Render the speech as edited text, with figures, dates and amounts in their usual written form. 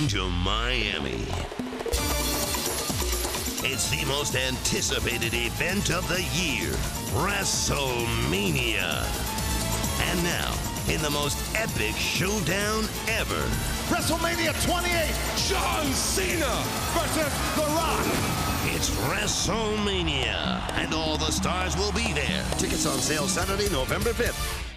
to Miami. It's the most anticipated event of the year, WrestleMania. And now, in the most epic showdown ever, WrestleMania 28, John Cena versus The Rock. it's WrestleMania, and all the stars will be there. Tickets on sale Saturday, November 5th.